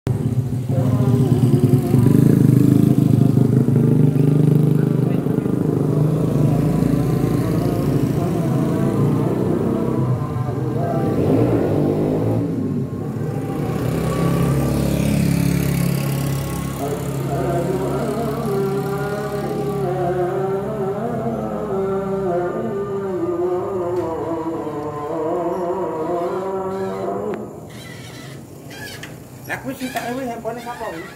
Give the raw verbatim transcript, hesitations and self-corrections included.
Aku sih tak tahu handphone ni siapa ni.